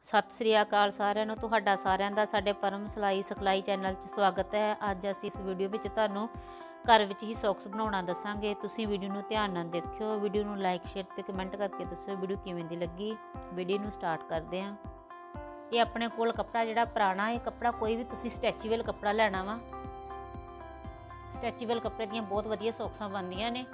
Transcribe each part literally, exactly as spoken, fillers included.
सत श्री अकाल सारिਆਂ ਨੂੰ ਤੁਹਾਡਾ ਸਾਰਿਆਂ ਦਾ ਸਾਡੇ ਪਰਮ ਸਿਲਾਈ ਸਿਖਲਾਈ ਚੈਨਲ 'ਚ ਸਵਾਗਤ ਹੈ। ਅੱਜ ਅਸੀਂ ਇਸ ਵੀਡੀਓ ਵਿੱਚ ਤੁਹਾਨੂੰ घर ਵਿੱਚ ही ਸੌਕਸ ਬਣਾਉਣਾ ਦੱਸਾਂਗੇ। ਤੁਸੀਂ ਵੀਡੀਓ ਨੂੰ ਧਿਆਨ ਨਾਲ ਦੇਖਿਓ। ਵੀਡੀਓ ਨੂੰ ਲਾਈਕ ਸ਼ੇਅਰ ਤੇ ਕਮੈਂਟ ਕਰਕੇ ਦੱਸਿਓ ਵੀਡੀਓ ਕਿਵੇਂ ਦੀ ਲੱਗੀ। ਵੀਡੀਓ ਨੂੰ ਸਟਾਰਟ ਕਰਦੇ ਹਾਂ। ਇਹ ਆਪਣੇ ਕੋਲ ਕੱਪੜਾ ਜਿਹੜਾ ਪੁਰਾਣਾ ਇਹ ਕੱਪੜਾ ਕੋਈ ਵੀ ਤੁਸੀਂ ਸਟੈਚੇਬਲ ਕੱਪੜਾ ਲੈਣਾ ਵਾ। ਸਟੈਚੇਬਲ ਕੱਪੜੇ ਦੀਆਂ ਬਹੁਤ ਵਧੀਆ ਸੌਕਸਾਂ ਬਣਦੀਆਂ ਨੇ।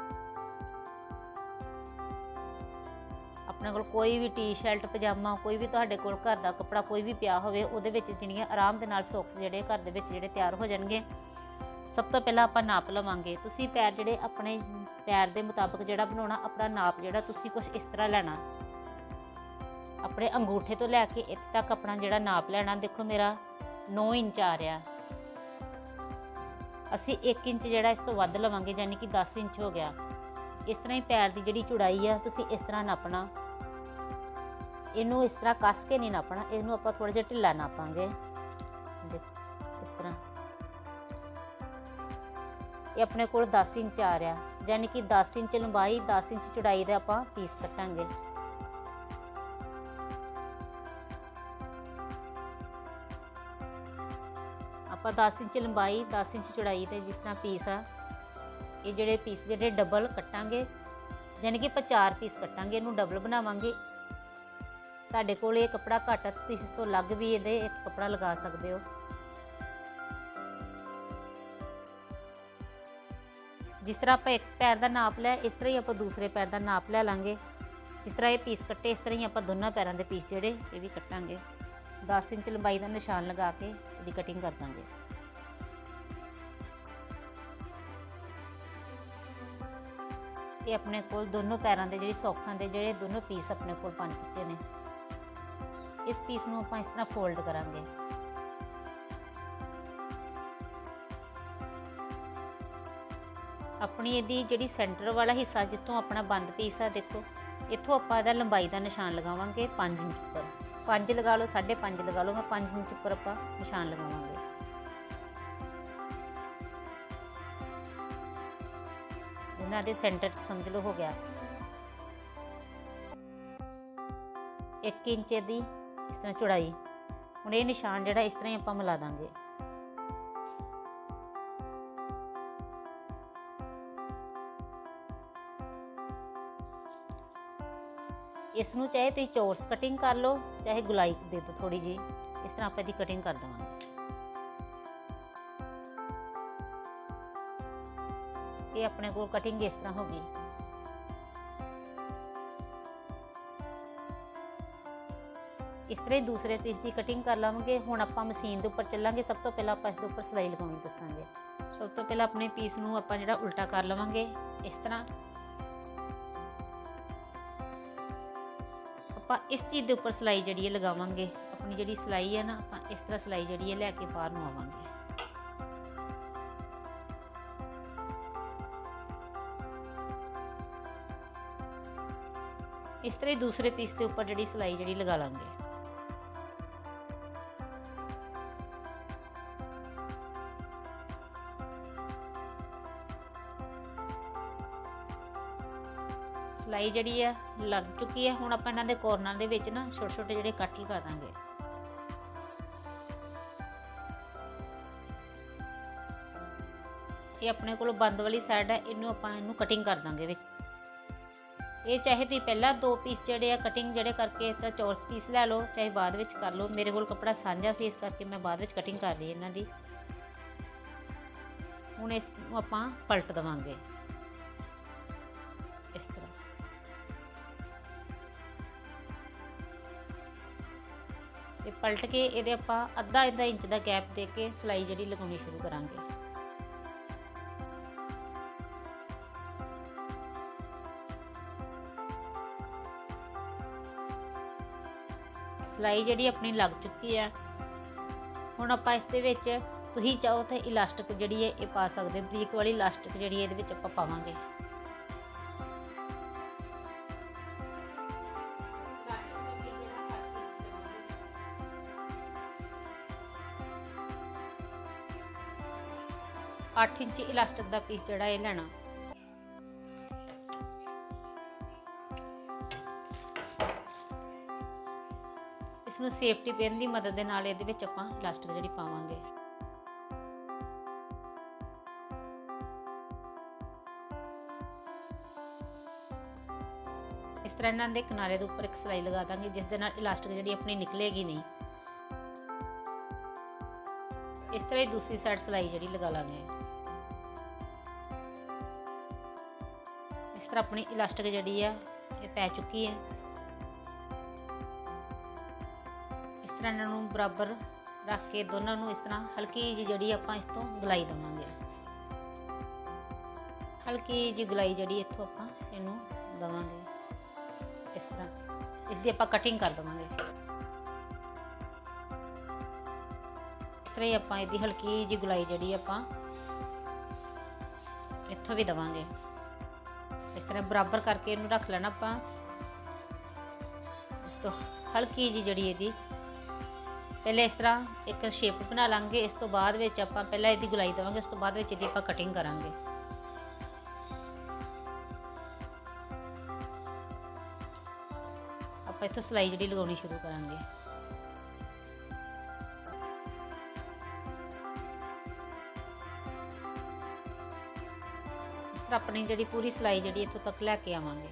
अपने कोल कोई भी टी शर्ट पजामा कोई भी तुहाडे कोल घर का कपड़ा कोई भी पिया होवे उहदे विच जिहड़ियां आराम दे नाल सॉक्स जिहड़े घर दे विच जिहड़े तैयार हो जाणगे। सब तो पहला आपां नाप लवांगे। तुसीं पैर जिहड़े अपने पैर दे मुताबिक जिहड़ा बनाउणा अपना नाप जिहड़ा तुसीं कुछ इस तरह लैणा। अपने अंगूठे तो लैके इत्थे तक अपना जिहड़ा नाप लैणा। देखो मेरा नौ इंच आ रहा। असीं एक इंच जिहड़ा इस तो वध लवांगे यानी कि दस इंच हो गया। इस तरह ही पैर की जिहड़ी चौड़ाई है तुसीं इस तरह नापना। इनू इस तरह कस के नहीं नापना। इनू आपां थोड़ा जिहा ढिला नापांगे। देखो इस तरह ये अपने कोल दस इंच आ रहा यानी कि दस इंच लंबाई दस इंच चौड़ाई दे आपां पीस कटांगे। आपां दस इंच लंबाई दस इंच चौड़ाई दे जिस तरह पीस आ ये जिहड़े पीस जिहड़े डबल कटांगे यानी कि आपां चार पीस कटांगे। इनू डबल बनावांगे। तुहाडे कोल ये कपड़ा घट तुसीं इस तो अलग भी इहदे एक कपड़ा लगा सकते हो। जिस तरह आप एक पैर का नाप लिया इस तरह ही आप दूसरे पैर का नाप लै लांगे। जिस तरह ये पीस कट्टे इस तरह ही आप दोनों पैरों के पीस जोड़े ये भी कटांगे। दस इंच लंबाई का निशान लगा के इसकी कटिंग कर देंगे। ये अपने कोल दोनों पैरों के जिहड़ी सॉक्सां दे जिहड़े दोनों पीस अपने कोल बन चुके हैं। इस पीस नूं आपां इस तरह फोल्ड करांगे। अपनी इहदी जिहड़ी सेंटर वाला हिस्सा जित्थों अपना बंद पीस है देखो इत्थों आपां इहदा लंबाई का निशान लगावांगे पाँच इंच उपर। पाँच लगा लो साढ़े पाँच लगा लो मैं पाँच इंच उपर आपां निशान लगावांगे। इन्हां दे सेंटर समझ लो हो गया। एक इंच दी इस तरह चौड़ाई हुण ये निशान जिहड़ा इस तरह ही आपां मिला देंगे। इसनूं चाहे तुसीं चौरस कटिंग कर लो चाहे गुलाई दे दो थोड़ी जी। इस तरह आपां इहदी कटिंग कर देवांगे। ये अपने को कटिंग इस तरह होगी। इस तरह ही दूसरे पीस की कटिंग कर लवांगे। हुण आपां मशीन के उपर चलांगे। सब तो पहला आपां इसके उपर सिलाई लगाउणी दसांगे। सब तो पहला अपने पीस नूं आपां जिहड़ा उल्टा कर लवांगे इस तरह। आपां इस चीज़ के उपर सिलाई जिहड़ी है लगावांगे। अपनी जिहड़ी सिलाई है ना आपां इस तरह सिलाई जिहड़ी है लैके बाहर नूं आवांगे। इस तरह ही दूसरे पीस के उपर जिहड़ी सिलाई जिहड़ी लगा लांगे। सिलाई जिहड़ी है लग चुकी है। हुण आपां इन्हां दे कॉर्नर दे विच ना छोटे छोटे जिहड़े कट लगा देंगे। ये अपने कोल बंद वाली साइड है इनू आपां इनू कटिंग कर देंगे। ये चाहे तुसीं पहला दो पीस जिहड़े आ कटिंग जिहड़े करके तो चौरस पीस लै लो चाहे बाद विच कर लो। मेरे कोल कपड़ा साझा सी इस करके मैं बाद विच कटिंग कर रही इन्हां दी। हुण इस आपां पलट देवांगे इस तरह। ते पलट के ये आपां अद्धा अद्धा इंच का गैप दे के सिलाई जिहड़ी लगाउणी शुरू करांगे। सिलाई जिहड़ी अपनी लग चुकी है। हुण आपां इस दे विच तुसीं चाहो तो इलास्टिक जिहड़ी है ये पा सकदे हो। बरीक वाली इलास्टिक जिहड़ी है इहदे विच आपां पावांगे। अठ इंच इलास्टिक का पीस जिहड़ा ये लैना। इसमें ਸੇਫਟੀ ਪਿਨ ਦੀ ਮਦਦ ਦੇ ਨਾਲ ਇਹਦੇ ਵਿੱਚ ਆਪਾਂ ਇਲਾਸਟਿਕ ਜਿਹੜੀ ਪਾਵਾਂਗੇ। ਇਸ ਤਰ੍ਹਾਂ ਇਹਨਾਂ ਦੇ ਕਿਨਾਰੇ ਦੇ ਉੱਪਰ ਇੱਕ ਸਿਲਾਈ ਲਗਾ ਦਾਂਗੇ, ਜਿਸ ਦੇ ਨਾਲ ਇਲਾਸਟਿਕ ਜਿਹੜੀ ਆਪਣੀ ਨਿਕਲੇਗੀ ਨਹੀਂ। ਇਸ ਤਰ੍ਹਾਂ ਹੀ ਦੂਸਰੀ ਸਾਈਡ ਸਿਲਾਈ ਜਿਹੜੀ ਲਗਾ ਲਾਂਗੇ। ਇਸ ਤਰ੍ਹਾਂ ਆਪਣੀ ਇਲਾਸਟਿਕ ਜਿਹੜੀ ਆ ਇਹ ਪੈ ਚੁੱਕੀ ਹੈ। ਇਸ ਤਰ੍ਹਾਂ ਇਹਨਾਂ ਨੂੰ ਬਰਾਬਰ ਰੱਖ ਕੇ ਦੋਨਾਂ ਨੂੰ ਇਸ ਤਰ੍ਹਾਂ ਹਲਕੀ ਜਿਹੀ ਜਿਹੜੀ ਆਪਾਂ ਇਸ ਤੋਂ ਗੁਲਾਈ ਦੇਵਾਂਗੇ। ਹਲਕੀ ਜਿਹੀ ਗੁਲਾਈ ਜਿਹੜੀ ਇੱਥੋਂ ਆਪਾਂ ਇਹਨੂੰ ਦੇਵਾਂਗੇ। ਇਸ ਤਰ੍ਹਾਂ ਇਸ ਦੀ ਆਪਾਂ ਕਟਿੰਗ ਕਰ ਦੇਵਾਂਗੇ। ਇਸ ਤਰ੍ਹਾਂ ਹੀ ਆਪਾਂ ਇਹਦੀ ਹਲਕੀ ਜਿਹੀ ਗੁਲਾਈ ਜਿਹੜੀ ਆਪਾਂ ਇੱਥੋਂ ਵੀ ਦੇਵਾਂਗੇ। ਇਸ ਤਰ੍ਹਾਂ ਬਰਾਬਰ ਕਰਕੇ ਇਹਨੂੰ ਰੱਖ ਲੈਣਾ ਆਪਾਂ। ਇਸ ਤੋਂ ਹਲਕੀ ਜਿਹੀ ਜਿਹੜੀ ਇਹਦੀ ਪਹਿਲੇ ਇਸ ਤਰ੍ਹਾਂ ਇੱਕ ਸ਼ੇਪ ਬਣਾ ਲਾਂਗੇ। ਇਸ ਤੋਂ ਬਾਅਦ ਵਿੱਚ ਆਪਾਂ ਪਹਿਲਾਂ ਇਹਦੀ ਗੁਲਾਈ ਦੇਵਾਂਗੇ, ਉਸ ਤੋਂ ਬਾਅਦ ਵਿੱਚ ਇਹਦੀ ਆਪਾਂ ਕਟਿੰਗ ਕਰਾਂਗੇ। ਆਪਾਂ ਇੱਥੋਂ ਸਿਲਾਈ ਜਿਹੜੀ ਲਗਾਉਣੀ ਸ਼ੁਰੂ ਕਰਾਂਗੇ। ਇਸ ਤਰ੍ਹਾਂ ਆਪਣੀ ਜਿਹੜੀ ਪੂਰੀ ਸਿਲਾਈ ਜਿਹੜੀ ਇੱਥੋਂ ਤੱਕ ਲੈ ਕੇ ਆਵਾਂਗੇ।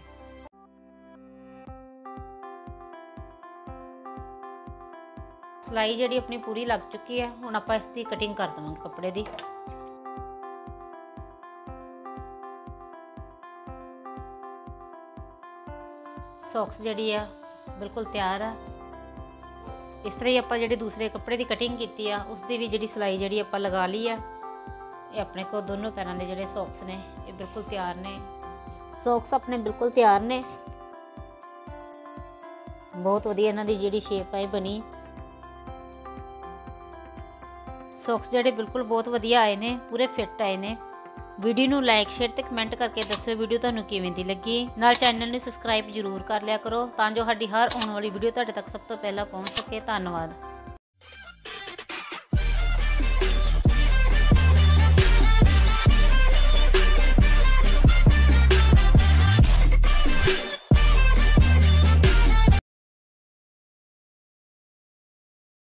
ਸਿਲਾਈ ਜਿਹੜੀ ਆਪਣੀ ਪੂਰੀ ਲੱਗ ਚੁੱਕੀ ਹੈ। ਹੁਣ ਆਪਾਂ ਇਸ ਦੀ ਕਟਿੰਗ ਕਰ ਦੇਵਾਂਗੇ ਕੱਪੜੇ ਦੀ। ਸੌਕਸ ਜਿਹੜੀ ਆ ਬਿਲਕੁਲ ਤਿਆਰ ਆ। ਇਸ ਤਰ੍ਹਾਂ ਹੀ ਆਪਾਂ ਜਿਹੜੇ ਦੂਸਰੇ ਕੱਪੜੇ ਦੀ ਕਟਿੰਗ ਕੀਤੀ ਆ ਉਸ ਦੀ ਵੀ ਜਿਹੜੀ ਸਿਲਾਈ ਜਿਹੜੀ ਆਪਾਂ ਲਗਾ ਲਈ ਆ। ਇਹ ਆਪਣੇ ਕੋਲ ਦੋਨੋਂ ਪੈਰਾਂ ਦੇ ਜਿਹੜੇ ਸੌਕਸ ਨੇ ਇਹ ਬਿਲਕੁਲ ਤਿਆਰ ਨੇ। ਸੌਕਸ ਆਪਣੇ ਬਿਲਕੁਲ ਤਿਆਰ ਨੇ। ਬਹੁਤ ਵਧੀਆ ਇਹਨਾਂ ਦੀ ਜਿਹੜੀ ਸ਼ੇਪ ਹੈ ਬਣੀ। ਸੌਕਸ ਜਿਹੜੇ ਬਿਲਕੁਲ ਬਹੁਤ ਵਧੀਆ ਆਏ ਨੇ, ਪੂਰੇ ਫਿੱਟ ਆਏ ਨੇ। ਵੀਡੀਓ ਨੂੰ ਲਾਈਕ ਸ਼ੇਅਰ ਤੇ ਕਮੈਂਟ ਕਰਕੇ ਦੱਸਿਓ ਵੀਡੀਓ ਤੁਹਾਨੂੰ ਕਿਵੇਂ ਦੀ ਲੱਗੀ। ਨਾਲ ਚੈਨਲ ਨੂੰ ਸਬਸਕ੍ਰਾਈਬ ਜ਼ਰੂਰ ਕਰ ਲਿਆ ਕਰੋ ਤਾਂ ਜੋ ਸਾਡੀ ਹਰ ਆਉਣ ਵਾਲੀ ਵੀਡੀਓ ਤੁਹਾਡੇ ਤੱਕ ਸਭ ਤੋਂ ਪਹਿਲਾਂ ਪਹੁੰਚ ਸਕੇ। ਧੰਨਵਾਦ।